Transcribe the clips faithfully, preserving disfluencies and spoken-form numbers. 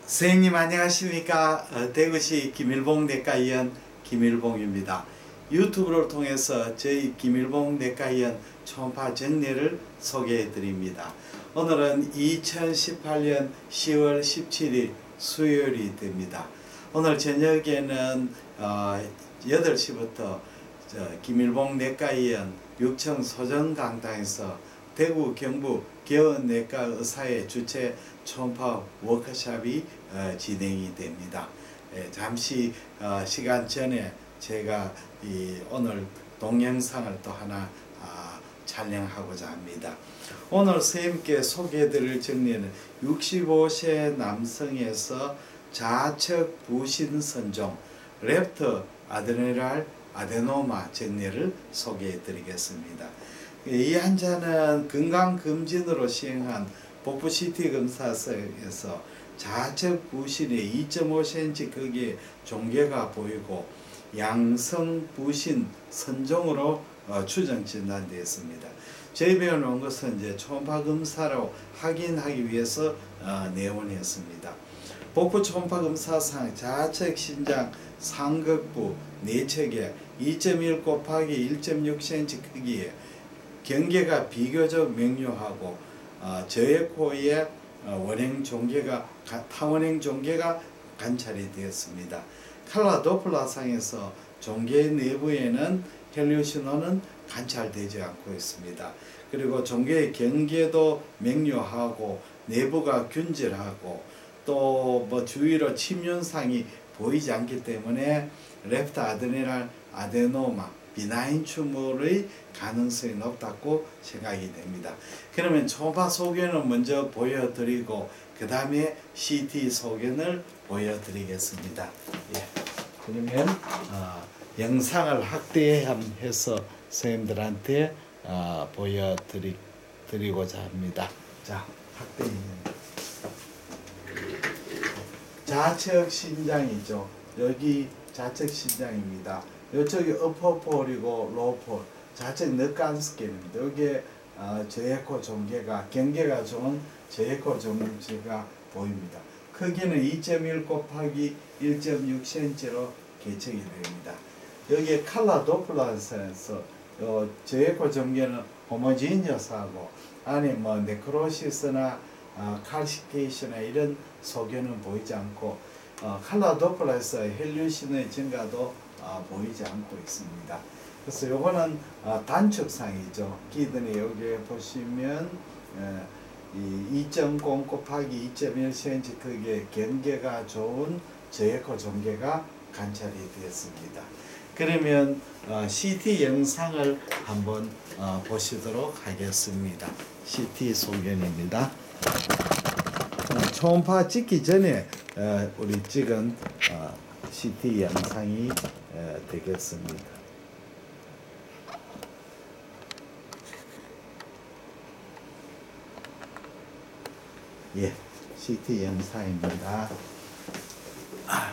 선생님 안녕하십니까. 어, 대구시 김일봉 내과의원 김일봉입니다. 유튜브를 통해서 저희 김일봉 내과의원 초음파 정례를 소개해 드립니다. 오늘은 이천십팔 년 시월 십칠일 수요일이 됩니다. 오늘 저녁에는 어, 여덟 시부터 저 김일봉 내과의원 육청 소정강당에서 대구 경북 개원내과 의사의 주최 초음파 워크숍이 어, 진행이 됩니다. 예, 잠시 어, 시간 전에 제가 이 오늘 동영상을 또 하나 아, 촬영하고자 합니다. 오늘 선생님께 소개해드릴 정리는 육십오 세 남성에서 좌측 부신 선종 랩터 아드레날 아데노마 정례를 소개해드리겠습니다. 이 환자는 건강검진으로 시행한 복부 씨티 검사에서 좌측 부신에 이 점 오 센티미터 크기의 종괴가 보이고 양성 부신 선종으로 어, 추정 진단되었습니다. 저희 병원에 온 것은 이제 초음파 검사로 확인하기 위해서 어, 내원했습니다. 복부 초음파 검사상 좌측 신장 상극부 내측에 이 점 일 곱하기 일 점 육 센티미터 크기의 경계가 비교적 명료하고 어, 저에코의 어, 원행 종괴가 타원행 종괴가 관찰이 되었습니다. 칼라 도플라상에서 종괴 내부에는 헬리오신호는 관찰되지 않고 있습니다. 그리고 종괴의 경계도 명료하고 내부가 균질하고 또 뭐 주위로 침윤상이 보이지 않기 때문에 랩터 아드레날 아데노마 비나인 튜머의 가능성이 높다고 생각이 됩니다. 그러면 초음파 소견을 먼저 보여드리고 그 다음에 씨티 소견을 보여드리겠습니다. 예. 그러면 어, 영상을 확대해서 선생님들한테 어, 보여드리고자 합니다. 자, 확대입니다. 좌측 신장이죠. 여기 좌측 신장입니다. 이쪽이 어퍼폴이고 로우폴, 좌측 늑간스캔입니다. 여기에 어, 저에코 종괴가 경계가 좋은 저에코 종괴가 보입니다. 크기는 이 점 일 곱하기 일 점 육 센티미터로 계측이 됩니다. 여기에 칼라 도플라에서 어, 저에코 종괴는 호모지니어스하고 안에 뭐 네크로시스나 어, 칼시케이션이나 이런 소견은 보이지 않고 어, 칼라 도플라에서 헬륨신의 증가도 어, 보이지 않고 있습니다. 그래서 요거는 어, 단축상이죠. 기드니 여기에 보시면 어, 이 이 점 공 곱하기 이 점 일 센티미터 크기의 경계가 좋은 저에코 종괴가 관찰이 되었습니다. 그러면 어, 씨티 영상을 한번 어, 보시도록 하겠습니다. 씨티 소견입니다. 초음파 찍기 전에 어, 우리 찍은 어, 씨티 영상이 어, 되겠습니다. 예, 씨티 영상입니다. 아.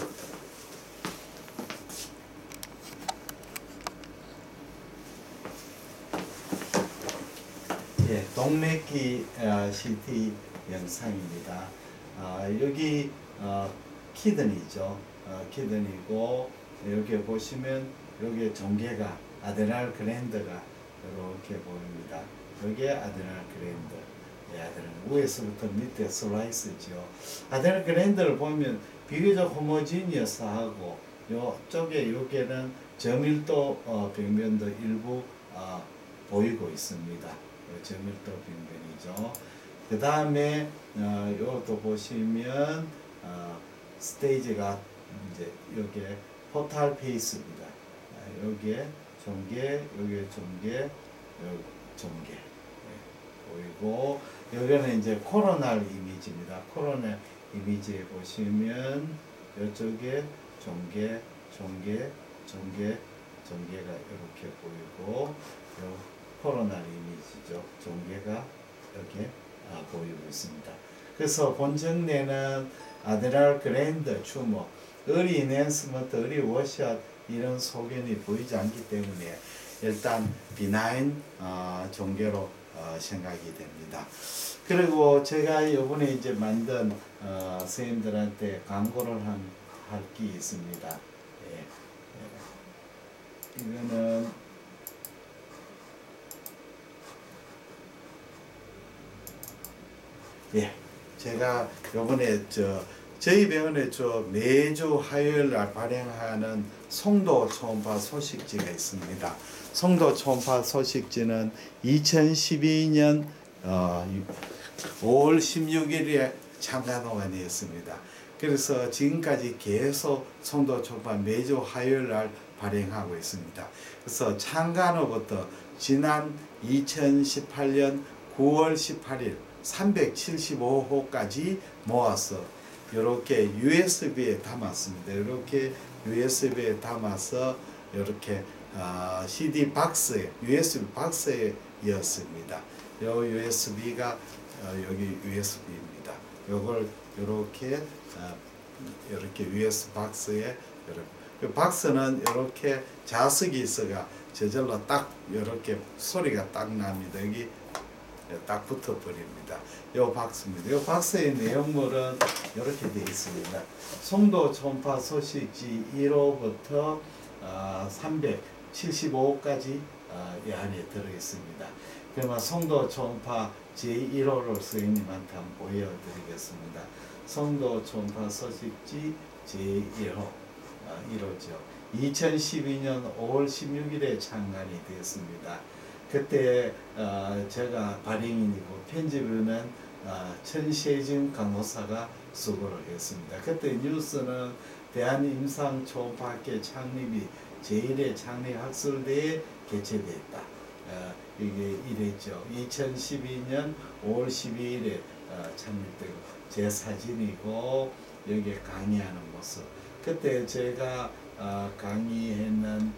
예, 동맥기 어, 씨티 영상입니다. 어, 여기 어, 키드니죠. 어, 키드니고 여기 보시면 여기 종괴가 아데날 글랜드가 이렇게 보입니다. 여기에 아데날 글랜드, 예, 아데날 위에서부터 밑에 슬라이스죠. 아데날 글랜드를 보면 비교적 호모지니어스하고 요쪽에 여기에는 저밀도 어, 병변도 일부 어, 보이고 있습니다. 저밀도 병변이죠. 그 다음에 어, 이것도 보시면 어, 스테이지가 이제 여기에 포탈 페이스입니다. 어, 여기에 종괴, 여기에 종괴, 여기 종괴 네, 보이고 여기는 이제 코로날 이미지입니다. 코로날 이미지에 보시면 이쪽에 종괴, 종괴, 종괴, 종괴가 이렇게 보이고 요 코로날 이미지죠. 종괴가 이렇게 아, 보이고 있습니다. 그래서 본정례는 아데날 글랜드 튜머, 어리 인핸스먼트, 어리 워샷 이런 소견이 보이지 않기 때문에 일단 비나인 어, 종괴로 어, 생각이 됩니다. 그리고 제가 이번에 이제 만든 어, 선생님들한테 광고를 한 할 게 있습니다. 예, 예. 이거는 예, 제가 요번에 저 저희 병원에 저 매주 화요일 날 발행하는 송도 초음파 소식지가 있습니다. 송도 초음파 소식지는 이천십이 년 어, 오월 십육일에 창간호가 되었습니다. 그래서 지금까지 계속 송도 초음파 매주 화요일 날 발행하고 있습니다. 그래서 창간호부터 지난 이천십팔 년 구월 십팔일 삼백칠십오 호까지 모아서 이렇게 유에스비에 담았습니다. 이렇게 유에스비에 담아서 이렇게 어, 씨디 박스에 유에스비 박스에 이었습니다. 요 유에스비가 어, 여기 유에스비입니다. 요걸 이렇게 어, 이렇게 유에스비 박스에 이렇게 박스는 이렇게 자석이 있어가 저절로 딱 이렇게 소리가 딱 납니다. 여기 딱 붙어 버립니다. 요 박스입니다. 요 박스의 내용물은 이렇게 되어 있습니다. 송도 초음파 소식지 일 호부터 어, 삼백칠십오 호까지 어, 이 안에 들어 있습니다. 그러면 송도 초음파 제일 호를 선생님한테 한번 보여드리겠습니다. 송도 초음파 소식지 제일 호 어, 일 호죠. 이천십이 년 오월 십육일에 창간이 되었습니다. 그때 어, 제가 발행인이고 편집은 어, 천세진 간호사가 수고를 했습니다. 그때 뉴스는 대한임상초음파학회 창립이 제일회 창립학술대에 개최됐다. 어, 이게 이랬죠. 이천십이 년 오월 십이일에 어, 창립되고 제 사진이고 여기에 강의하는 모습. 그때 제가 어, 강의했는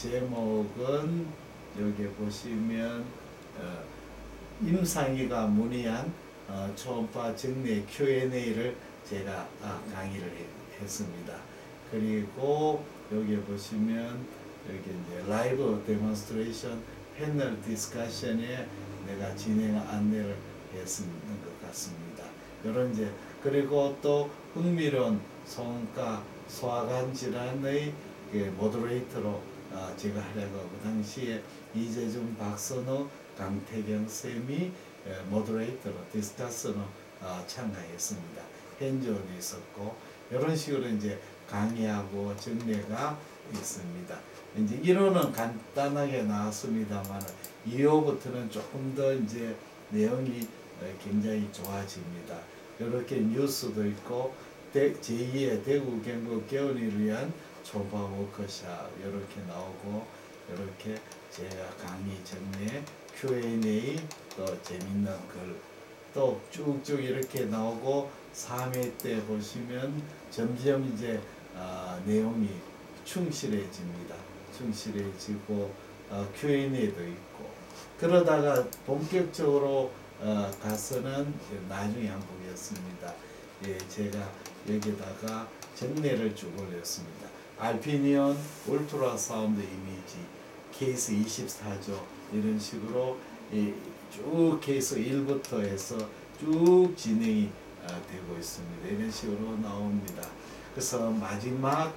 제목은 여기 보시면 어, 임상희가 문의한 어, 초음파 정례 큐 앤 에이를 제가 아, 강의를 해, 했습니다. 그리고 여기 보시면 여기 이제 라이브 데몬스트레이션 패널 디스커션에 내가 진행 안내를 했는 것 같습니다. 이런 이제 그리고 또 흥미로운 소음과 소화관 질환의 모더레이터로 어, 제가 하려고 하고 당시에 이재준, 박선호, 강태경 쌤이 모더레이터로 디스커스로 어, 참가했습니다. 현존이 있었고 이런 식으로 이제 강의하고 정례가 있습니다. 이제 일 호는 간단하게 나왔습니다만 이 호부터는 조금 더 이제 내용이 굉장히 좋아집니다. 이렇게 뉴스도 있고 제이의 대구 경북 개원을 위한 초음파 워크샵 이렇게 나오고 이렇게 제가 강의 정례 큐 앤 에이 또 재밌는 글 또 쭉쭉 이렇게 나오고 삼 회 때 보시면 점점 이제 어, 내용이 충실해집니다. 충실해지고 어, 큐 앤 에이도 있고 그러다가 본격적으로 어, 가서는 나중에 한번 보겠습니다. 예, 제가 여기다가 정례를 쭉 올렸습니다. 알피니온 울트라 사운드 이미지 케이스 이십사조 이런 식으로 이, 쭉 케이스 일부터 해서 쭉 진행이 어, 되고 있습니다. 이런 식으로 나옵니다. 그래서 마지막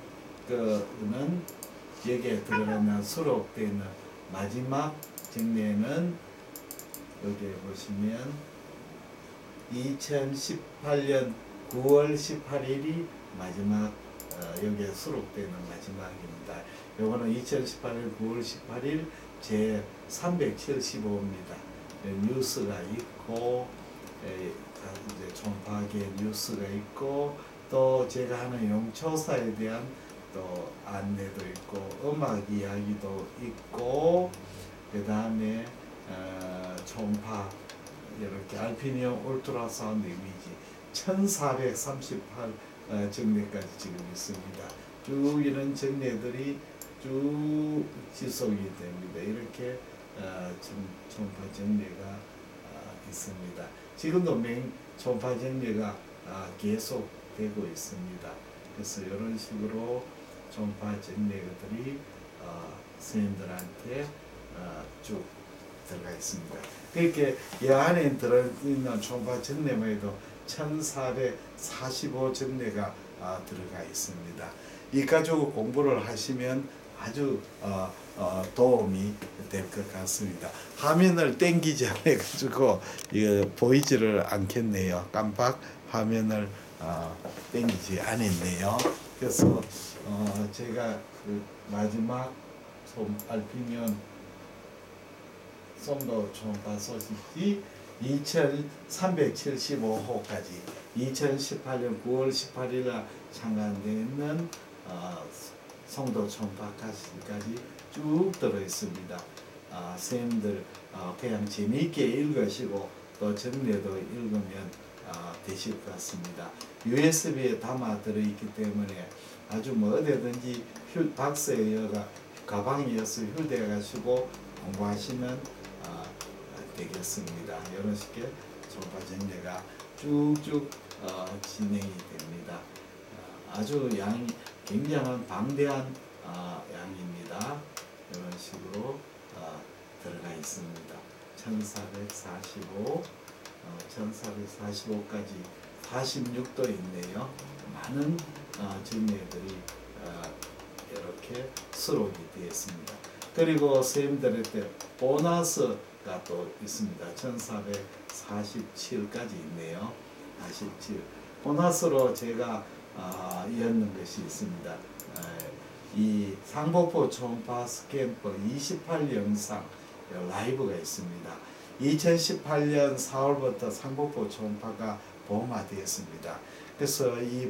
그는 여기에 들어가는 수록되는 마지막 정례는 여기 보시면 이천십팔 년 구월 십팔일이 마지막 어, 여기에 수록되는 마지막입니다. 요거는 이천십팔 년 구월 십팔일 제 삼백칠십오호입니다. 뉴스가 있고 에, 이제 초음파계 뉴스가 있고 또 제가 하는 용초사에 대한 또 안내도 있고 음악 이야기도 있고 그 다음에 어, 초음파 이렇게 알피니움 울트라 사운드 이미지 천사백삼십팔 어, 정례까지 지금 있습니다. 쭉 이런 정례들이 쭉 지속이 됩니다. 이렇게 어, 초음파 정례가 어, 있습니다. 지금도 맹 초음파 정례가 어, 계속되고 있습니다. 그래서 이런 식으로 초음파 정례들이 어, 선생님들한테 어, 쭉 들어가 있습니다. 그렇게 이 안에 들어있는 총파 정례에도 천사백사십오 정례가 아, 들어가 있습니다. 이 가지고 공부를 하시면 아주 어, 어, 도움이 될 것 같습니다. 화면을 땡기지 않아 가지고 이거 보이지를 않겠네요. 깜빡 화면을 어, 땡기지 않았네요. 그래서 어, 제가 그 마지막 솜 알피면 송도 총파 소식이 이천삼백칠십오 호까지 이천십팔 년 구월 십팔일 날 창간되는 어, 송도 총파까지 쭉 들어있습니다. 아, 선생님들 어, 그냥 재미있게 읽으시고 또 정례도 읽으면 어, 되실 것 같습니다. 유에스비에 담아 들어있기 때문에 아주 뭐 어디든지 휴, 박스에 이어가 가방에 이어서 휴대해 가지고 공부하시면 어, 되겠습니다. 이런 식의 총파 정례가 쭉쭉 어, 진행이 됩니다. 어, 아주 양이 굉장한 방대한 어, 양입니다. 이런 식으로 어, 들어가 있습니다. 천사백사십오, 어, 천사백사십오까지 사십육 도 있네요. 많은 어, 정례들이 어, 이렇게 수록이 되어 있습니다. 그리고 선생님들의 때 보너스가 또 있습니다. 천사백사십칠까지 있네요. 사십칠. 보너스로 제가 아, 이었는 것이 있습니다. 아, 이 상복포 총파 스캠프 이십팔 영상 라이브가 있습니다. 이천십팔 년 사월부터 상복포 총파가 보험화되었습니다. 그래서 이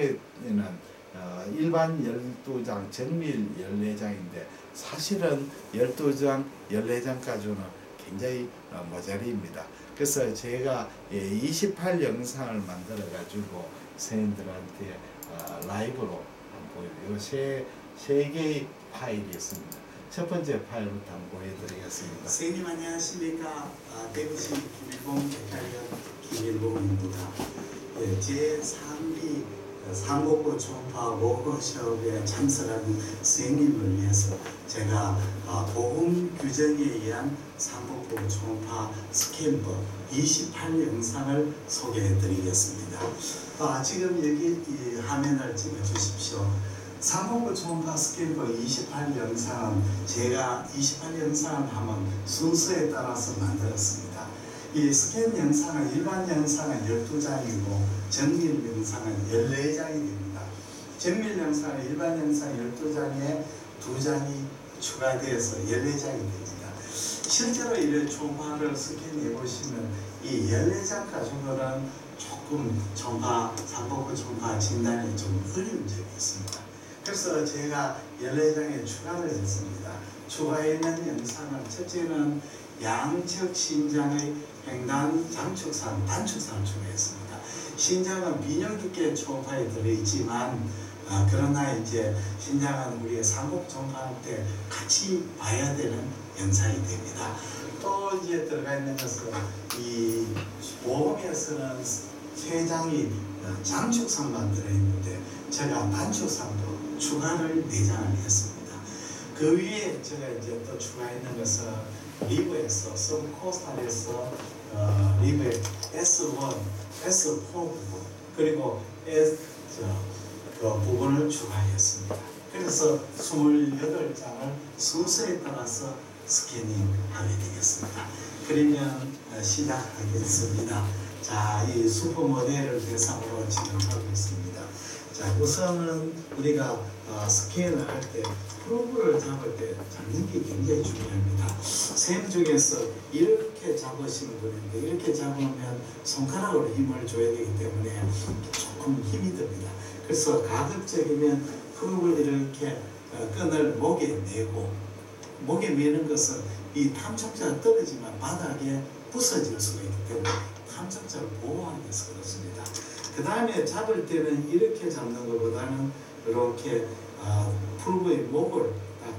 보험에는 어, 일반 열두 장, 정밀 열네 장인데 사실은 열두 장, 열네 장까지는 굉장히 어, 모자리입니다. 그래서 제가 예, 이십팔 영상을 만들어 가지고 선생님들한테 어, 라이브로 보여드려요. 세, 세 개의 파일이 있습니다. 첫 번째 파일부터 한번 보여드리겠습니다. 선생님 안녕하십니까. 아, 대구시 김일봉 대탈위원 김일봉입니다. 예, 제삼 기 상복포 총파 워크숍에 참석한 선생님을 위해서 제가 아, 보험 규정에 의한 상복포 총파 스캔버 이십팔 영상을 소개해 드리겠습니다. 아, 지금 여기 이 화면을 찍어 주십시오. 상복포 총파 스캔버 이십팔 영상은 제가 이십팔 영상을 하면 순서에 따라서 만들었습니다. 이 스캔 영상은 일반 영상은 열두 장이고 정밀 영상은 열네 장이 됩니다. 정밀 영상은 일반 영상 열두 장에 두 장이 추가되어서 열네 장이 됩니다. 실제로 이런 총파를 스캔해 보시면 이 열네 장 가지고는 조금 총파, 상복포 총파 진단이 좀 어려운 점이 있습니다. 그래서 제가 열네 장에 추가를 했습니다. 추가했는 영상은 첫째는 양측 신장의 횡단 장축상, 단축상을 추가했습니다. 신장은 민영두께 총파에 들어있지만 어, 그러나 이제 신장은 우리의 상복 총파할 때 같이 봐야 되는 영상이 됩니다. 또 이제 들어가 있는 것은 이 보험에서는 세 장이 장축상만 들어있는데 제가 단축상도 추가를 네 장을 했습니다. 그 위에 제가 이제 또 추가했는 것은 리브에서, 서브코스탈에서 어, 리브의 에스 원, 에스 사 부분, 그리고 S, 저, 그 부분을 추가했습니다. 그래서 이십팔 장을 순서에 따라서 스캐닝하게 되겠습니다. 그러면 어, 시작하겠습니다. 자, 이 슈퍼모델을 대상으로 지금 하고 있습니다. 자, 우선은 우리가 어, 스캔을 할 때 프로브를 잡을 때 잡는 게 굉장히 중요합니다. 셈 중에서 이렇게 잡으시는 분인데 이렇게 잡으면 손가락으로 힘을 줘야 되기 때문에 조금 힘이 듭니다. 그래서 가급적이면 프로브를 이렇게 어, 끈을 목에 매고, 목에 매는 것은 이 탐촉자가 떨어지면 바닥에 부서질 수가 있기 때문에 탐촉자를 보호하기 위해서 그렇습니다. 그 다음에 잡을 때는 이렇게 잡는 것보다는 이렇게 아, 프로브의 목을 딱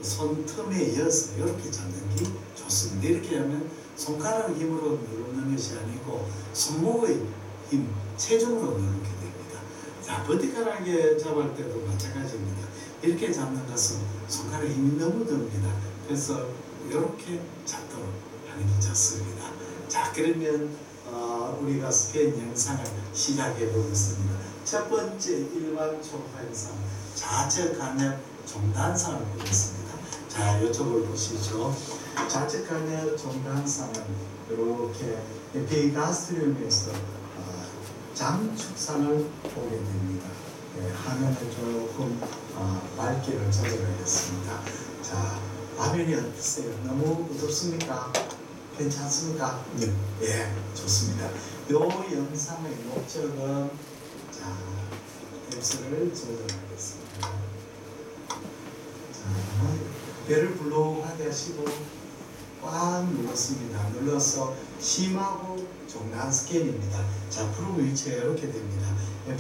손틈에 이어서 이렇게 잡는 게 좋습니다. 이렇게 하면 손가락 힘으로 누르는 것이 아니고 손목의 힘, 체중으로 누르게 됩니다. 자, 버티컬하게 잡을 때도 마찬가지입니다. 이렇게 잡는 것은 손가락 힘이 너무 듭니다. 그래서 이렇게 잡도록 하는 게 좋습니다. 자, 그러면 어, 우리가 스캔 영상을 시작해 보겠습니다. 첫 번째 일반 초음파 영상 좌측 간접 종단상을 보겠습니다. 자, 이쪽을 보시죠. 좌측 간접 종단상은 이렇게 에피가스트리움에서 어, 장축산을 보게 됩니다. 네, 화면을 조금 어, 밝기를 조절하겠습니다. 자, 화면이 어떠세요? 너무 어둡습니까? 괜찮습니까? 네. 예, 좋습니다. 이 영상의 목적은 자, 앱스를 조절하겠습니다. 자, 배를 불룩하게 하시고 꽉 눌렀습니다. 눌러서 심하고 종단 스캔입니다. 자, 프로브 위치가 이렇게 됩니다.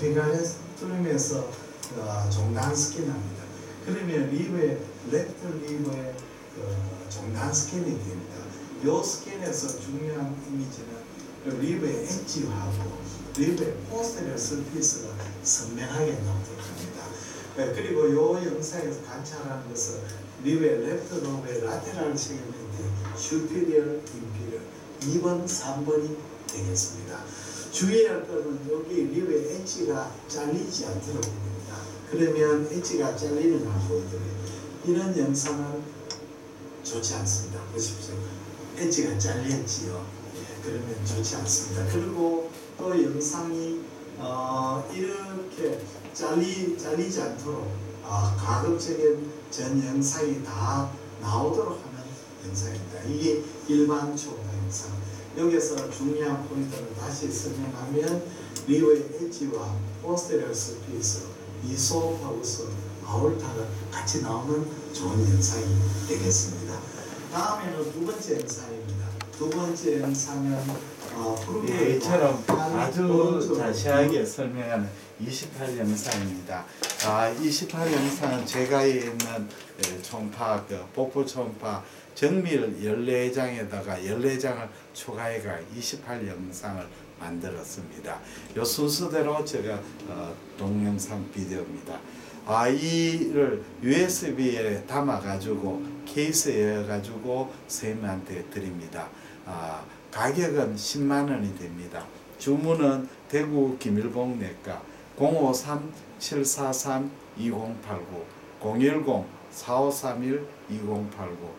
에피가스트림에서 어, 종단 스캔합니다. 그러면 리브의 레프트 리브의 어, 종단 스캔이 됩니다. 이 스캔에서 중요한 이미지는 리브의 엣지하고 리브의 포스테리어 서피스가 선명하게 나오도록 합니다. 네, 그리고 이 영상에서 관찰하는 것은 리브의 레프트 로브의 라테랄 세그멘트 슈피리어 인피리어 이 번, 삼 번이 되겠습니다. 주의할 것은 여기 리브의 엣지가 잘리지 않도록 됩니다. 그러면 엣지가 잘리는 걸 보여드려요. 이런 영상은 좋지 않습니다. 보십시오. 엣지가 잘렸지요. 예, 그러면 좋지 않습니다. 그리고 또 영상이 어, 이렇게 잘리, 잘리지 않도록 어, 가급적인 전 영상이 다 나오도록 하는 영상입니다. 이게 일반 초음파 영상. 여기서 중요한 포인트를 다시 설명하면 리브의 엣지와 포스테리어 서피스, 이소파우스, 아올타가 같이 나오는 좋은 영상이 되겠습니다. 다음에는 두 번째 영상입니다. 두 번째 영상은 어, 예, 이처럼 아주 자세하게 설명하는 이십팔 영상입니다. 아, 이십팔 영상은 제가 있는 초음파, 그 복부 초음파 정밀 열네 장에다가 열네 장을 추가해가 이십팔 영상을 만들었습니다. 이 순서대로 제가 어, 동영상 비디오입니다. 아, 이를 유에스비에 담아가지고 케이스에 넣어가지고 선생님한테 드립니다. 아, 가격은 십만 원이 됩니다. 주문은 대구 김일봉 내과 공오삼 칠사삼 이공팔구 공일공 사오삼일 이공팔구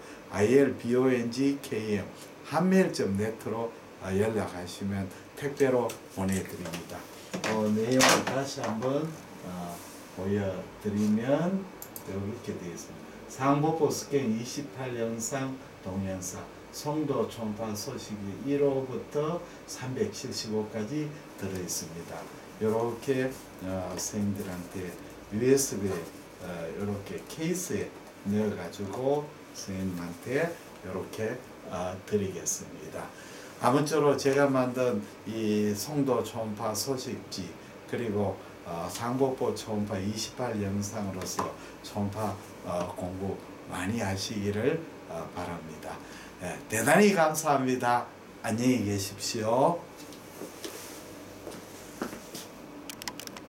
아이엘비오엔지케이엠 한메일점 네트로 연락하시면 택배로 보내드립니다. 어, 내용을 다시 한번 어, 보여드리면 이렇게 되어 있습니다. 상복부 스캔 이십팔 영상 동영상 송도 초음파 소식이 일 호부터 삼백칠십오까지 들어있습니다. 이렇게 어, 선생님들한테 유에스비에 어, 이렇게 케이스에 넣어가지고 선생님한테 이렇게 어, 드리겠습니다. 아무쪼록 제가 만든 이 송도 초음파 소식지 그리고 어, 상복부 초음파 이십팔 영상으로서 초음파 어, 공부 많이 하시기를 어, 바랍니다. 예, 대단히 감사합니다. 안녕히 계십시오.